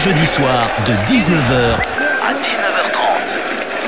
jeudi soir de 19h à 19h30.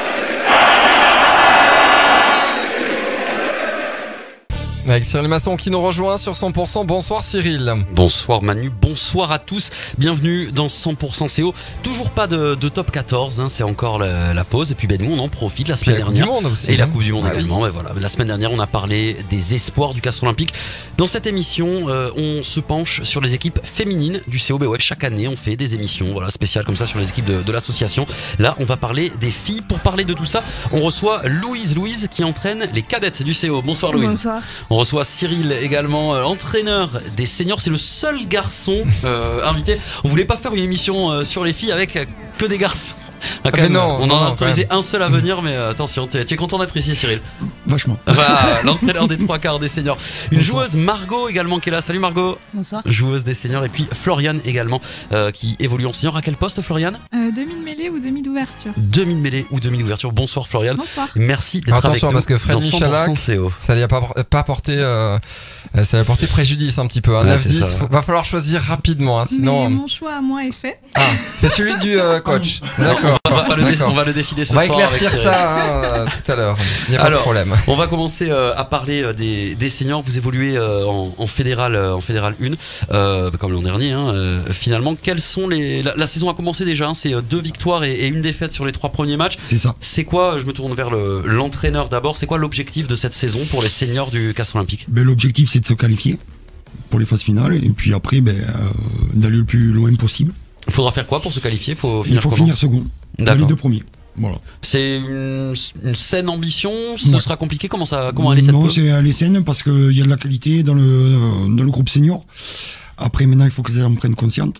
Avec Cyril Masson qui nous rejoint sur 100%. Bonsoir Cyril. Bonsoir Manu, bonsoir à tous. Bienvenue dans 100% CO. Toujours pas de top 14, c'est encore la pause. Et puis nous on en profite la semaine dernière. La Coupe du Monde aussi. Et la Coupe du Monde également. Et voilà. La semaine dernière on a parlé des espoirs du Castres Olympique. Dans cette émission, on se penche sur les équipes féminines du CO. Ouais, chaque année on fait des émissions spéciales comme ça sur les équipes de l'association. Là on va parler des filles. Pour parler de tout ça, on reçoit Louise qui entraîne les cadettes du CO. Bonsoir Louise. Bonsoir. On reçoit Cyril également, entraîneur des seniors. C'est le seul garçon invité. On voulait pas faire une émission sur les filles avec que des garçons. On en a autorisé un seul à venir, mais attention, tu es content d'être ici Cyril? Vachement. L'entraîneur des 3/4 des seniors. Une joueuse, Margot également, qui est là. Salut Margot. Bonsoir. Joueuse des seniors. Et puis Floriane également, qui évolue en senior. À quel poste Floriane? Demi-mêlée ou demi d'ouverture. Demi-mêlée ou demi d'ouverture. Bonsoir Floriane. Bonsoir. Merci d'être avec nous. Attention parce que Fred Michalak, ça lui a pas porté, ça lui a porté préjudice un petit peu. 9-10, va falloir choisir rapidement, sinon. Mais mon choix à moi est fait. Ah, c'est celui du coach. D'accord. On va le décider ce soir. On va éclaircir ça tout à l'heure. Il n'y a pas de problème. On va commencer à parler des seniors. Vous évoluez en fédéral 1, comme l'an dernier. Finalement, quelles sont la saison a commencé déjà. C'est 2 victoires et 1 défaite sur les 3 premiers matchs. C'est ça. C'est quoi? Je me tourne vers l'entraîneur d'abord. C'est quoi l'objectif de cette saison pour les seniors du Castres Olympique? L'objectif, c'est de se qualifier pour les phases finales et puis après d'aller le plus loin possible. Il faudra faire quoi pour se qualifier? Il faut finir second. Dans les 2 premiers. Voilà. C'est une saine ambition. Ce sera compliqué. Comment aller cette Non, pause? c'est aller saine parce qu'il y a de la qualité dans le groupe senior. Après, maintenant, il faut qu'ils en prennent conscience.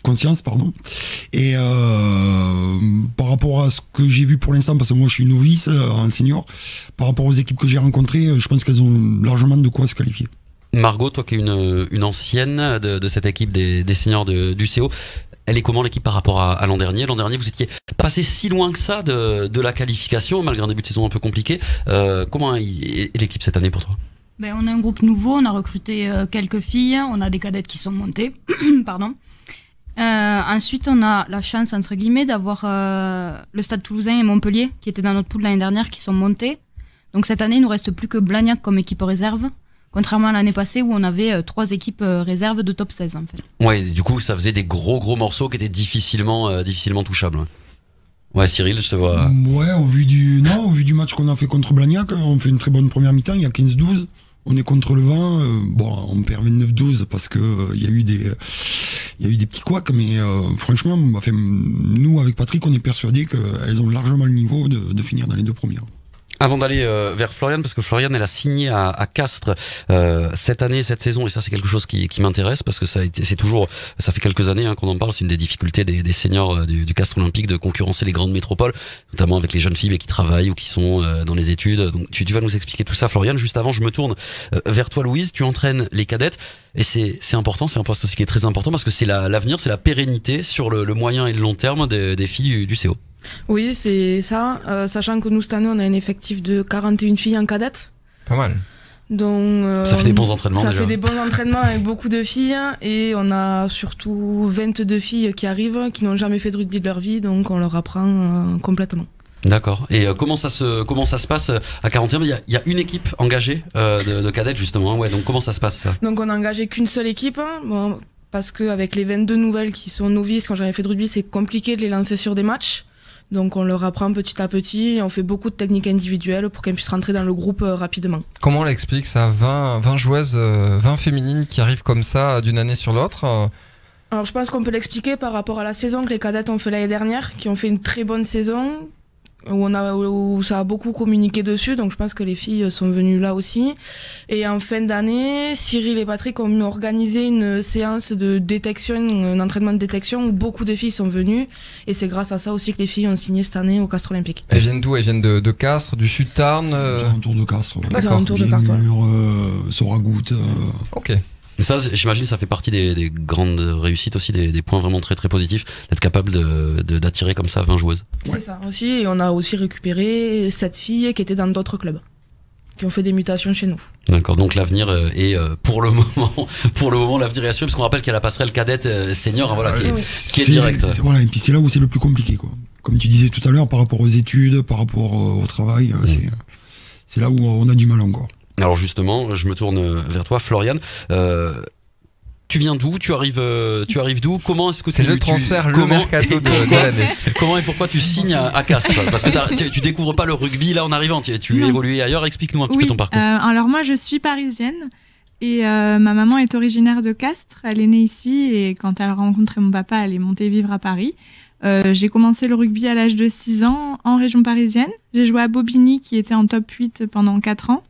Et par rapport à ce que j'ai vu pour l'instant, parce que moi je suis novice en senior, par rapport aux équipes que j'ai rencontrées, je pense qu'elles ont largement de quoi se qualifier. Margot, toi qui es une ancienne de cette équipe des seniors du CO, elle est comment l'équipe par rapport à l'an dernier? L'an dernier, vous étiez passé si loin que ça de la qualification, malgré un début de saison un peu compliqué. Comment est l'équipe cette année pour toi? On a un groupe nouveau, on a recruté quelques filles, on a des cadettes qui sont montées. Pardon. Ensuite, on a la chance, entre guillemets, d'avoir le Stade Toulousain et Montpellier, qui étaient dans notre poule l'année dernière, qui sont montés. Donc cette année, il ne nous reste plus que Blagnac comme équipe réserve. Contrairement à l'année passée où on avait 3 équipes réserves de top 16 en fait. Ouais, du coup ça faisait des gros morceaux qui étaient difficilement touchables. Ouais, Cyril, je te vois. Ouais, au vu du match qu'on a fait contre Blagnac, on fait une très bonne première mi-temps, il y a 15-12. On est contre le vent, on perd 29-12 parce que il y a eu des petits couacs, mais franchement, nous avec Patrick, on est persuadés qu'elles ont largement le niveau de finir dans les 2 premières. Avant d'aller vers Floriane, parce que Floriane elle a signé à Castres cette année, cette saison, et ça c'est quelque chose qui m'intéresse parce que ça fait quelques années qu'on en parle. C'est une des difficultés des seniors du Castres Olympique de concurrencer les grandes métropoles, notamment avec les jeunes filles qui travaillent ou qui sont dans les études. Donc tu vas nous expliquer tout ça, Floriane. Juste avant, je me tourne vers toi, Louise. Tu entraînes les cadettes et c'est important, c'est un poste aussi qui est très important parce que c'est l'avenir, c'est la pérennité sur le moyen et le long terme des filles du CO. Oui, c'est ça. Sachant que nous, cette année, on a un effectif de 41 filles en cadette. Pas mal. Donc, ça fait des bons entraînements ça déjà. fait des bons entraînements avec beaucoup de filles. Et on a surtout 22 filles qui arrivent, qui n'ont jamais fait de rugby de leur vie. Donc, on leur apprend complètement. D'accord. Et comment ça se passe à 41? Il y a une équipe engagée de cadettes justement. Ouais. Donc, comment ça se passe ça? Donc, on n'a engagé qu'une seule équipe. Bon, parce qu'avec les 22 nouvelles qui sont novices, quand j'avais fait de rugby, c'est compliqué de les lancer sur des matchs. Donc on leur apprend petit à petit et on fait beaucoup de techniques individuelles pour qu'elles puissent rentrer dans le groupe rapidement. Comment on l'explique ça? 20 joueuses, 20 féminines qui arrivent comme ça d'une année sur l'autre? Alors je pense qu'on peut l'expliquer par rapport à la saison que les cadettes ont fait l'année dernière, qui ont fait une très bonne saison, où ça a beaucoup communiqué dessus, donc je pense que les filles sont venues là aussi. Et en fin d'année, Cyril et Patrick ont organisé une séance de détection, un entraînement de détection où beaucoup de filles sont venues, et c'est grâce à ça aussi que les filles ont signé cette année au Castres Olympique. Elles viennent d'où? Elles viennent de Castres, du Sud-Tarn C'est un tour de Castres. D'accord. Soragout. Ok. Ça, j'imagine, ça fait partie des grandes réussites aussi, des points vraiment très très positifs, d'être capable d'attirer comme ça 20 joueuses. C'est ça aussi, et on a aussi récupéré 7 filles qui étaient dans d'autres clubs. qui ont fait des mutations chez nous. D'accord, donc l'avenir est pour le moment l'avenir est assuré, parce qu'on rappelle qu'il y a la passerelle cadette senior, voilà, qui est directe. Voilà, et puis c'est là où c'est le plus compliqué, quoi. Comme tu disais tout à l'heure, par rapport aux études, par rapport au travail, c'est là où on a du mal encore. Alors justement, je me tourne vers toi, Florian. Tu viens d'où ? Tu arrives d'où ? Comment est-ce que c'est le transfert, le mercato de l'année. Comment et pourquoi tu signes à Castres ? Parce que tu découvres pas le rugby là en arrivant. Tu évolues ailleurs. Explique-nous un petit peu ton parcours. Alors moi, je suis parisienne et ma maman est originaire de Castres. Elle est née ici et quand elle a rencontré mon papa, elle est montée vivre à Paris. J'ai commencé le rugby à l'âge de 6 ans en région parisienne. J'ai joué à Bobigny qui était en top 8 pendant 4 ans.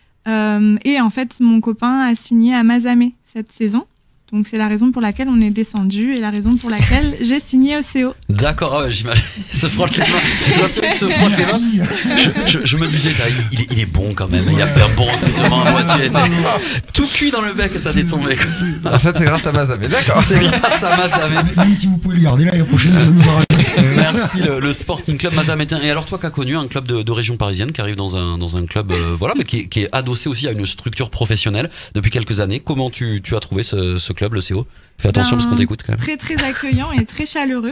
Et en fait, mon copain a signé à Mazamet cette saison. Donc c'est la raison pour laquelle on est descendu et la raison pour laquelle j'ai signé au CO. D'accord, j'imagine. Se frotte les mains. Je me disais, il est bon quand même. Il a fait un bon recrutement à moitié. Tout cuit dans le bec et ça s'est tombé. En fait, c'est grâce à Mazamet. D'accord. C'est grâce à Mazamet. Même si vous pouvez le garder l'année prochaine, ça nous aura. Merci le Sporting Club Mazamétain. Et alors toi qui as connu un club de région parisienne, qui arrive dans un club mais qui est adossé aussi à une structure professionnelle depuis quelques années. Comment tu as trouvé ce club, le CO ? Fais attention parce qu'on t'écoute quand même. Très très accueillant et très chaleureux.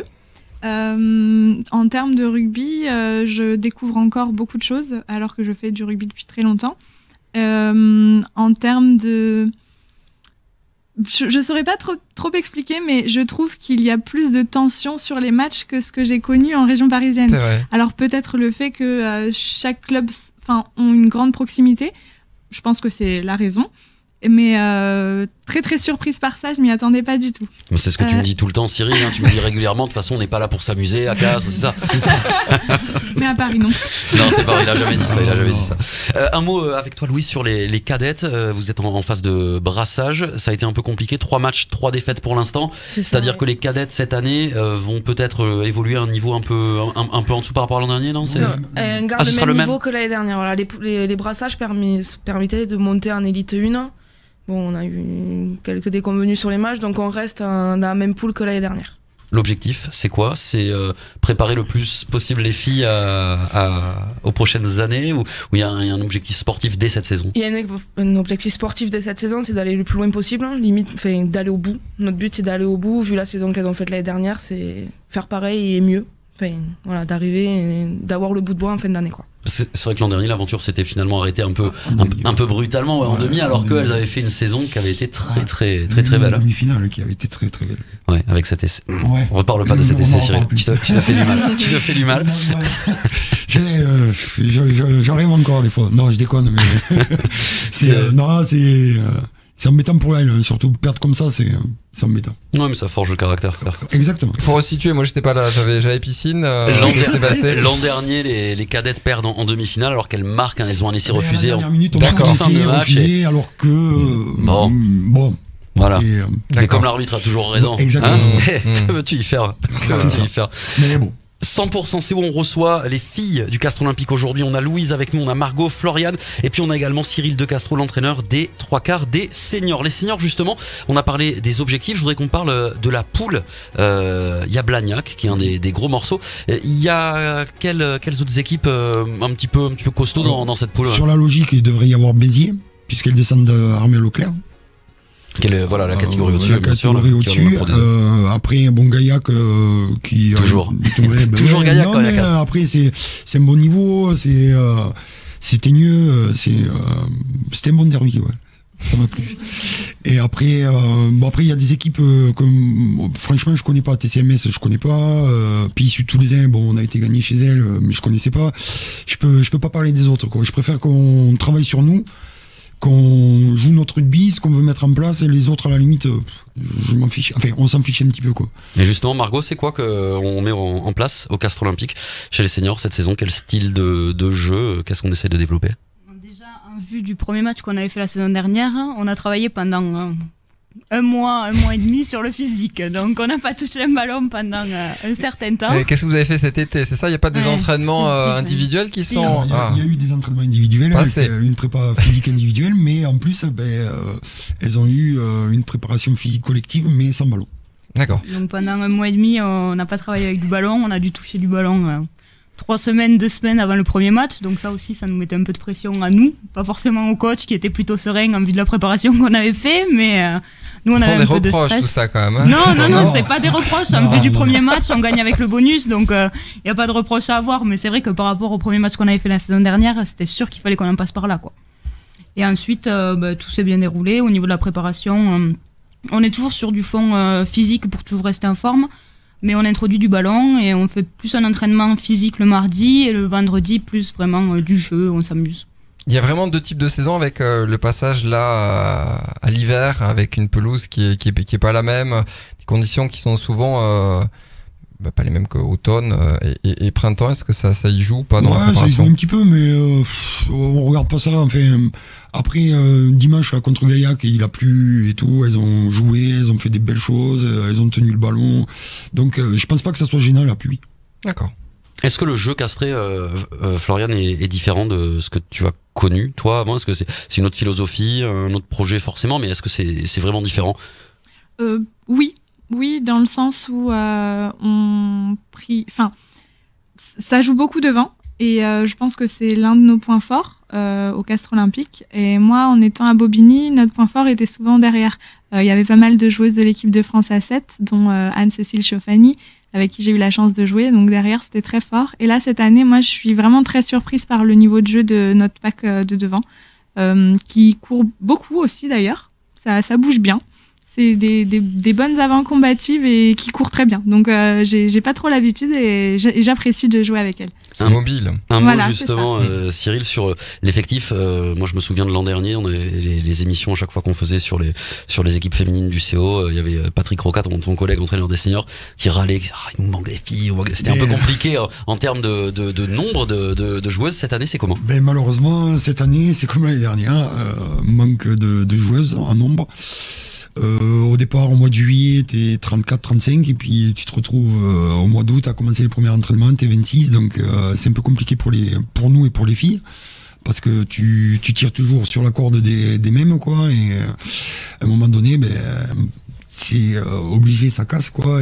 En termes de rugby, je découvre encore beaucoup de choses alors que je fais du rugby depuis très longtemps. En termes de... Je saurais pas trop expliquer, mais je trouve qu'il y a plus de tension sur les matchs que ce que j'ai connu en région parisienne. C'est vrai. Alors peut-être le fait que chaque club ont une grande proximité, je pense que c'est la raison. Mais très très surprise par ça, je m'y attendais pas du tout. C'est ce que tu me dis tout le temps, Cyril, hein, tu me dis régulièrement, de toute façon on n'est pas là pour s'amuser à Castres, c'est ça. Mais à Paris non. Non, c'est pas vrai, il a jamais dit ça, un mot avec toi Louise sur les cadettes, vous êtes en phase de brassage, ça a été un peu compliqué, 3 matchs, 3 défaites pour l'instant, c'est-à-dire que les cadettes cette année vont peut-être évoluer à un niveau un peu en dessous par rapport à l'an dernier, non, garde le même niveau que l'année dernière, voilà, les brassages permettaient de monter en élite 1. Bon, on a eu quelques déconvenues sur les matchs, donc on reste dans la même poule que l'année dernière. L'objectif, c'est quoi ? C'est préparer le plus possible les filles aux prochaines années, ou il y a un objectif sportif dès cette saison ? Il y a un objectif sportif dès cette saison, c'est d'aller le plus loin possible, hein, limite, d'aller au bout. Notre but, c'est d'aller au bout. Vu la saison qu'elles ont faite l'année dernière, c'est faire pareil et mieux. Voilà, d'arriver et d'avoir le bout de bois en fin d'année, quoi. C'est vrai que l'an dernier, l'aventure s'était finalement arrêtée un peu brutalement en demi, alors qu'elles avaient fait une saison qui avait été très belle. Une demi-finale qui avait été très très belle. Ouais, avec cet essai. Ouais. On reparle pas de cet essai, Cyril. Tu te fais du mal. Tu te fais du mal. J'en rêve encore des fois. Non, je déconne, mais c'est embêtant pour elle, surtout perdre comme ça, c'est embêtant. Non, mais ça forge le caractère. Exactement. Pour resituer, moi j'étais pas là, j'avais piscine. L'an dernier, les cadettes perdent en demi-finale alors qu'elles marquent, elles ont un essai refusé. En dernière minute, on a un essai refusé alors que bon. Voilà. Mais comme l'arbitre a toujours raison. Exactement. Que veux-tu y faire ? Mais bon. 100% c'est où on reçoit les filles du Castres Olympique aujourd'hui. On a Louise avec nous, on a Margot, Florian, et puis on a également Cyril de Castro, l'entraîneur des 3/4 des seniors. Les seniors, justement, on a parlé des objectifs. Je voudrais qu'on parle de la poule. Il y a Blagnac qui est un des gros morceaux. Il y a quelles autres équipes un petit peu costauds dans cette poule ? Sur la logique, il devrait y avoir Béziers, puisqu'elles descendent d'Armée Leclerc. Voilà la catégorie au-dessus, la catégorie au-dessus. Après, bon, Gaillac qui toujours toujours Gaillac quand même. Après, c'est un bon niveau. C'était mieux. C'était un bon derby, ouais. Ça m'a plu. Et après, après il y a des équipes comme franchement je connais pas. TCMS je connais pas. Puis Sud Toulousain, bon, on a été gagné chez elles, mais je connaissais pas. Je peux pas parler des autres, quoi. Je préfère qu'on travaille sur nous, qu'on joue notre rugby, ce qu'on veut mettre en place, et les autres à la limite je m'en fiche, enfin on s'en fiche un petit peu, quoi. Et justement Margot, c'est quoi qu'on met en place au Castres Olympique chez les seniors cette saison? Quel style de jeu, qu'est-ce qu'on essaie de développer? Déjà, en vue du premier match qu'on avait fait la saison dernière, on a travaillé pendant un mois et demi sur le physique, donc on n'a pas touché un ballon pendant un certain temps. Qu'est-ce que vous avez fait cet été? C'est ça, il n'y a pas des entraînements individuels qui sont... Il y a eu des entraînements individuels, avec une prépa physique individuelle, mais en plus elles ont eu une préparation physique collective, mais sans ballon. D'accord. Donc pendant un mois et demi, on n'a pas travaillé avec du ballon, on a dû toucher du ballon 2 semaines avant le premier match, donc ça aussi, ça nous mettait un peu de pression à nous, pas forcément au coach qui était plutôt serein en vue de la préparation qu'on avait fait, mais nous on avait un peu de stress. Tout ça quand même. Hein. Non, c'est pas des reproches. En vue du premier match, on gagne avec le bonus, donc y a pas de reproches à avoir, mais c'est vrai que par rapport au premier match qu'on avait fait la saison dernière, c'était sûr qu'il fallait qu'on en passe par là, quoi. Et ensuite, tout s'est bien déroulé au niveau de la préparation. On est toujours sur du fond physique pour toujours rester en forme. Mais on introduit du ballon et on fait plus un entraînement physique le mardi et le vendredi plus vraiment du jeu, on s'amuse. Il y a vraiment 2 types de saisons avec le passage là à l'hiver avec une pelouse qui est pas la même, des conditions qui sont souvent pas les mêmes qu'automne et printemps. Est-ce que ça y joue ou pas dans la préparation? Ça y joue un petit peu, mais on regarde pas ça. Enfin, après dimanche là, contre Gaillac, il a plu et tout, elles ont joué, elles ont fait des belles choses, elles ont tenu le ballon, donc je pense pas que ça soit gênant la pluie. D'accord. Est-ce que le jeu castré, Florian, est différent de ce que tu as connu toi avant? Est-ce que c'est une autre philosophie, un autre projet forcément, mais est-ce que c'est vraiment différent? Oui, dans le sens où ça joue beaucoup devant et je pense que c'est l'un de nos points forts au Castres Olympique. Et moi, en étant à Bobigny, notre point fort était souvent derrière. Il y avait pas mal de joueuses de l'équipe de France A7, dont Anne-Cécile Chauffani, avec qui j'ai eu la chance de jouer. Donc derrière, c'était très fort. Et là, cette année, moi, je suis vraiment très surprise par le niveau de jeu de notre pack de devant, qui court beaucoup aussi d'ailleurs. Ça bouge bien. C'est des bonnes avant-combatives et qui courent très bien. Donc j'ai pas trop l'habitude et j'apprécie de jouer avec elles. C'est mobile. Un mot justement, Cyril, sur l'effectif. Moi, je me souviens de l'an dernier, on avait les émissions à chaque fois qu'on faisait sur les équipes féminines du CO. Il y avait Patrick Rocat, ton collègue entraîneur des seniors, qui râlait. Il nous manque des filles. C'était un peu compliqué en termes de nombre de joueuses. Cette année, c'est comment? Malheureusement, cette année, c'est comme l'année dernière. Manque de joueuses en nombre. Au départ, au mois de juillet, t'es 34, 35, et puis tu te retrouves au mois d'août à commencer les premiers entraînements, t'es 26, donc c'est un peu compliqué pour nous et pour les filles, parce que tu tires toujours sur la corde des mêmes, quoi, et à un moment donné, c'est obligé, ça casse, quoi,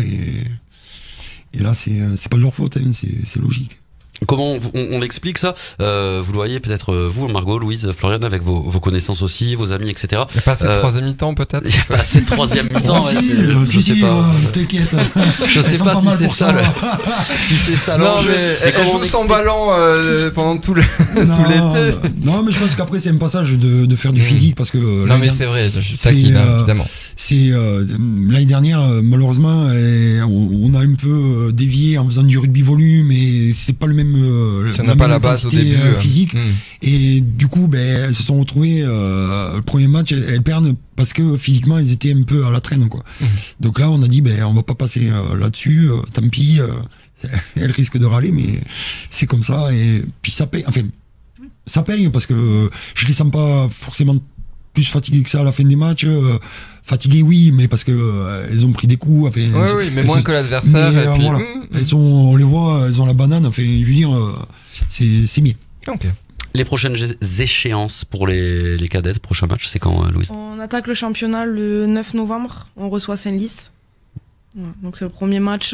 et là, c'est pas de leur faute, hein, c'est logique. Comment on l'explique ça? Vous le voyez peut-être vous, Margot, Louise, Florian, avec vos connaissances aussi, vos amis, etc. Il n'y a pas assez de 3e mi-temps peut-être? Il n'y a pas assez de 3e mi-temps. Je sais pas. T'inquiète. Je sais pas si c'est ça. Si c'est ça. Non, mais elles jouent sans ballon pendant tout l'été. Non, mais je pense qu'après c'est un passage de faire du physique, parce que. Non, mais c'est vrai. Je taquine, évidemment. C'est l'année dernière, malheureusement, on a un peu dévié en faisant du rugby volume, et c'est pas le même. Si on n'a pas la base au début physique, et du coup elles se sont retrouvées le premier match, elles perdent parce que physiquement elles étaient un peu à la traîne, quoi. Donc là on a dit on va pas passer là-dessus, tant pis, elles risquent de râler, mais c'est comme ça, et puis ça paye, enfin ça paye, parce que je les sens pas forcément plus fatiguées que ça à la fin des matchs. Fatiguées, oui, mais parce que elles ont pris des coups. Enfin, oui, mais moins que l'adversaire. Voilà. On les voit, elles ont la banane. Enfin, je veux dire, c'est bien. Okay. Les prochaines échéances pour les cadettes, prochain match, c'est quand, Louise? On attaque le championnat le 9 novembre. On reçoit Saint-Lys. Voilà, donc c'est le premier match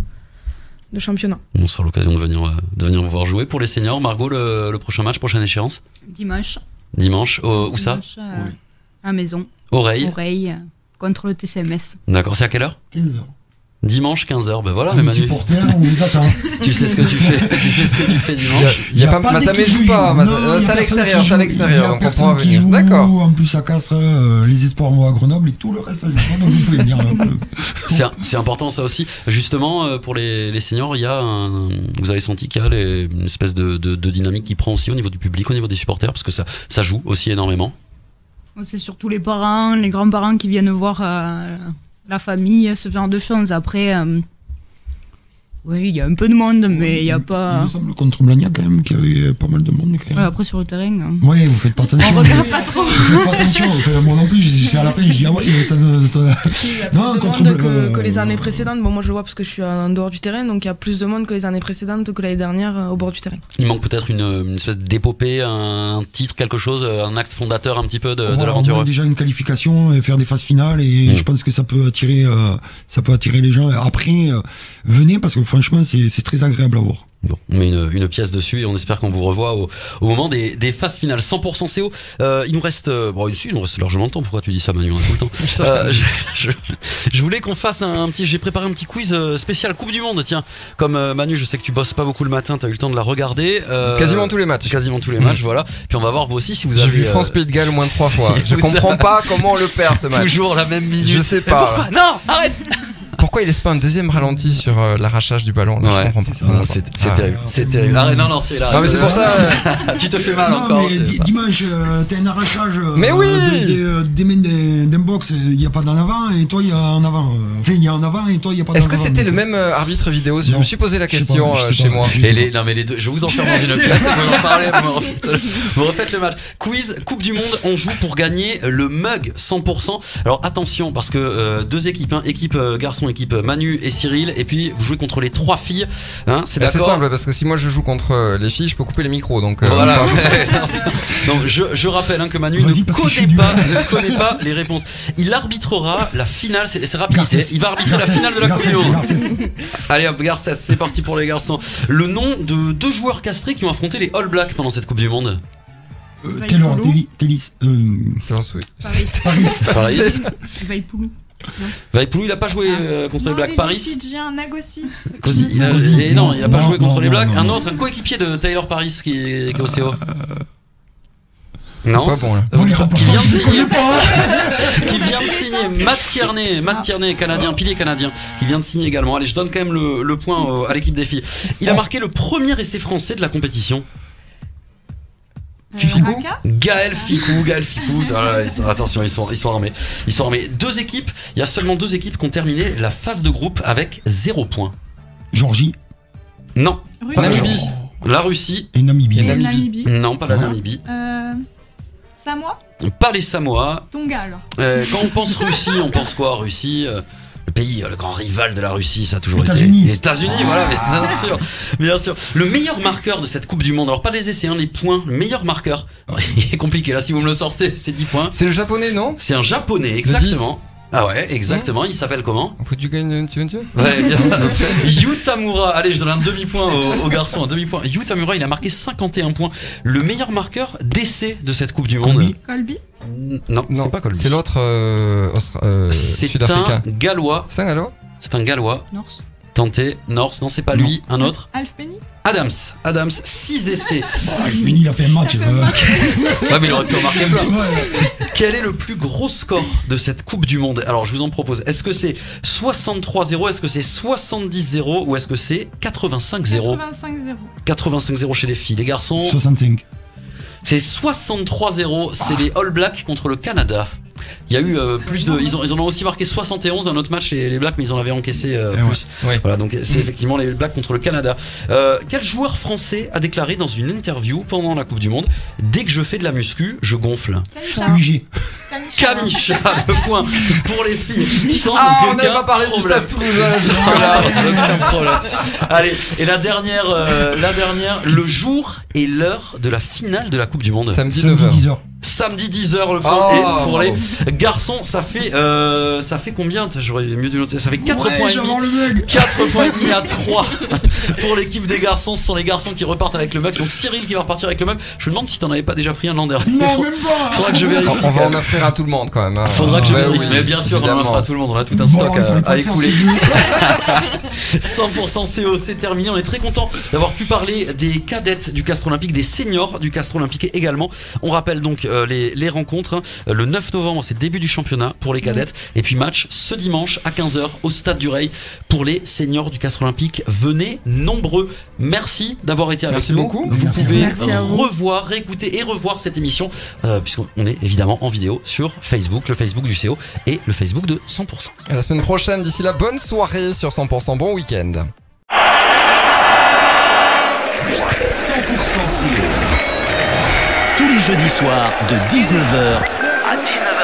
de championnat. On sera l'occasion de venir vous voir jouer. Pour les seniors, Margot, le prochain match, prochaine échéance? Dimanche. Où ça? À la maison. Oreille, contre le TCMS. D'accord, c'est à quelle heure? 15h. Dimanche 15h, voilà. Les supporters, on vous attend. Tu sais ce que tu fais dimanche. Il y a pas ça ne joue pas. C'est à l'extérieur, donc on pourra venir. D'accord. En plus à Castres, les espoirs vont à Grenoble et tout le reste, donc vous pouvez venir. C'est important ça aussi. Justement, pour les seniors, vous avez senti qu'il y a une espèce de dynamique qui prend aussi au niveau du public, au niveau des supporters, parce que ça joue aussi énormément. C'est surtout les parents, les grands-parents qui viennent voir la famille, ce genre de choses. Après, oui, il y a un peu de monde, mais il n'y a pas... Il me semble contre Blagnac quand même, qu'il y avait pas mal de monde quand même. Ouais, après sur le terrain... Ouais, vous faites pas attention. On regarde pas trop. Vous faites pas attention. Enfin, moi non plus, c'est à la fin, je dis, ah ouais, il y a plus de monde que les années précédentes. Bon, moi je le vois parce que je suis en dehors du terrain, donc il y a plus de monde que les années précédentes, que l'année dernière au bord du terrain. Il manque peut-être une espèce d'épopée, un titre, quelque chose, un acte fondateur un petit peu de l'aventure. On a déjà une qualification et faire des phases finales, et je pense que ça peut attirer les gens. Après, venez, parce qu'il faut franchement, c'est très agréable à voir. Bon, on met une pièce dessus et on espère qu'on vous revoit au moment des phases finales. 100% CO. Il nous reste, il nous reste largement de temps. Pourquoi tu dis ça, Manu, tout le temps? Je voulais qu'on fasse j'ai préparé un petit quiz spécial Coupe du Monde. Tiens, comme Manu, je sais que tu bosses pas beaucoup le matin, t'as eu le temps de la regarder. Quasiment tous les matchs. Voilà. Puis on va voir vous aussi si vous avez. J'ai vu France-Pays de Galles moins de 3 fois. Je comprends pas comment on le perd ce match. Toujours la même minute. Je sais pas. Pourquoi? Non, arrête. Pourquoi il laisse pas un deuxième ralenti sur l'arrachage du ballon là, je comprends pas. C'est terrible. C'est terrible. Arrête, non, c'est là. Non mais c'est pour ça. Tu te fais mal non, encore. Mais dimanche, t'as un arrachage mais oui des mains d'un box, il n'y a pas d'en avant et toi il y a en avant. Enfin, il y a en avant et toi il n'y a pas d'en avant. Est-ce que c'était le même arbitre vidéo? Je me suis posé la question chez moi. Non mais les deux, je vous enferme dans une pièce, vous en parlez, vous refaites le match. Quiz Coupe du Monde, on joue pour gagner le mug 100%. Alors attention parce que deux équipes, équipe garçon, équipe Manu et Cyril, et puis vous jouez contre les 3 filles, hein, c'est d'accord? C'est simple parce que si moi je joue contre les filles, je peux couper les micros, donc voilà. Donc je rappelle que Manu ne connaît pas les réponses. Il arbitrera la finale, c'est rapide. Il va arbitrer la finale de la Coupe du Monde. Allez hop, Garcès, c'est parti pour les garçons. Le nom de 2 joueurs castrés qui ont affronté les All Blacks pendant cette Coupe du Monde. Taylor, Télis, Paris. Vaipoulou. Vaipoulou, il a pas joué contre les Blacks. Paris. Fidjien, Nagossi. Non, il a pas joué contre les Blacks. Un coéquipier de Taylor Paris qui est au CO. Non, pas bon, là. Qui vient de signer Matt Tierney, canadien, pilier canadien, qui vient de signer également. Allez, je donne quand même le point à l'équipe des filles. Il a marqué le premier essai français de la compétition. Gaël Ficou. Attention, ils sont armés. Ils sont armés. Il y a seulement 2 équipes qui ont terminé la phase de groupe avec 0 points. Georgie. Non. Namibie. La Russie. Et Namibie. Non, pas la Namibie. Samoa. Pas les Samoa. Tonga alors. Quand on pense Russie, on pense quoi? Russie, le pays, le grand rival de la Russie, ça a toujours été les États-Unis, voilà, mais bien sûr. Le meilleur marqueur de cette Coupe du Monde, alors pas les essais, les points, le meilleur marqueur. Il est compliqué là, si vous me le sortez, c'est 10 points. C'est le japonais, non? C'est un japonais, exactement. Ah ouais, exactement. Il s'appelle comment? Faut que tu gagnes une Ouais, bien. Yutamura. Allez, je donne un demi-point au garçon, un demi-point. Yutamura, il a marqué 51 points. Le meilleur marqueur d'essai de cette Coupe du Monde. Colby. Non, c'est pas Colby. C'est l'autre sud-africain. C'est un Gallois. C'est un Gallois. Norse. Tenté. Norse. Non, c'est pas lui. Un autre. Alf Penny. Adams, 6 essais. Il a fait un match. Ouais, mais il aurait pu en marquer plein. Quel est le plus gros score de cette Coupe du Monde? Alors, je vous en propose. Est-ce que c'est 63-0? Est-ce que c'est 70-0? Ou est-ce que c'est 85-0? 85-0 chez les filles. Les garçons? 65. C'est 63-0. C'est les All Blacks contre le Canada. Il y a eu plus de. Ils en ont aussi marqué 71 un autre match, les Blacks, mais ils en avaient encaissé plus. Ouais. Voilà, donc c'est effectivement les Blacks contre le Canada. Quel joueur français a déclaré dans une interview pendant la Coupe du Monde: dès que je fais de la muscu, je gonfle? UG. Camicha, le point pour les filles. Sans on n'a pas parlé du Stade Toulousain. Aucun problème. Allez, et la dernière, le jour et l'heure de la finale de la Coupe du Monde. Samedi 9h. Samedi 10h le point. Et pour les garçons, ça fait combien? J'aurais mieux dû noter. Ça fait 4 points et demi. 4 points et demi à 3 pour l'équipe des garçons. Ce sont les garçons qui repartent avec le mug. Donc Cyril qui va repartir avec le mug. Je me demande si t'en avais pas déjà pris un l'an dernier. Non, même pas. Faudra que je vérifie. On va en offrir à tout le monde quand même. Faudra que je vérifie. Mais bien sûr, on en offre à tout le monde. On a tout un stock à écouler. 100% CO, c'est terminé. On est très content d'avoir pu parler des cadettes du Castres Olympique, des seniors du Castres Olympique également. On rappelle donc les rencontres. Le 9 novembre, c'est le début du championnat pour les cadettes. Et puis match ce dimanche à 15h au Stade du Ray pour les seniors du Castres Olympique. Venez nombreux. Merci d'avoir été avec nous. Beaucoup. Vous pouvez revoir, réécouter et revoir cette émission puisqu'on est évidemment en vidéo sur Facebook, le Facebook du CO et le Facebook de 100%. À la semaine prochaine. D'ici là, bonne soirée sur 100%. Bon week-end. 100% CO. Tous les jeudis soirs de 19h à 19h30.